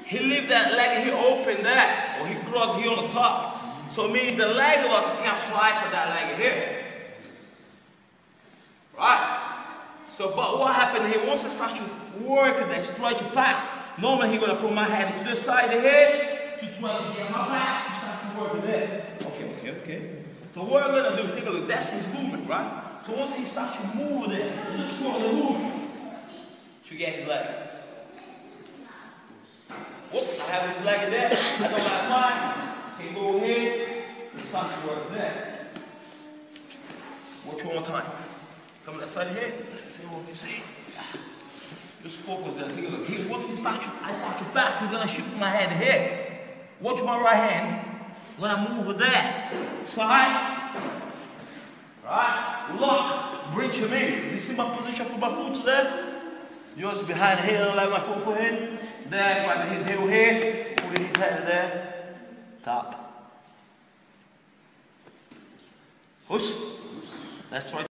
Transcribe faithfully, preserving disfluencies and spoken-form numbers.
he leave that leg here open there, or he close here on the top. So it means the leg lock can't slide for that leg here. Right? So, but what happened here, once I start to work that, to try to pass, normally he's going to throw my hand to this side of here, to try to get my back, to start to work there. Okay, okay, okay. So what I'm going to do, take a look, that's his movement, right? So once he starts to move there, you just go on the move to get his leg. Whoops, I have his leg there, I don't have mine. He go here, and start to work there. Watch one more time. Come on that side here, let's see what we see. Just focus there, take a look. Here, once he starts to, I start to pass, he's going to shift my head here. Watch my right hand. When I move there, side, right, lock, bridge him in. You see my position for my foot there? Yours behind here, like my foot for him. There, grab his heel here, put his head there, tap. Push. Let's try.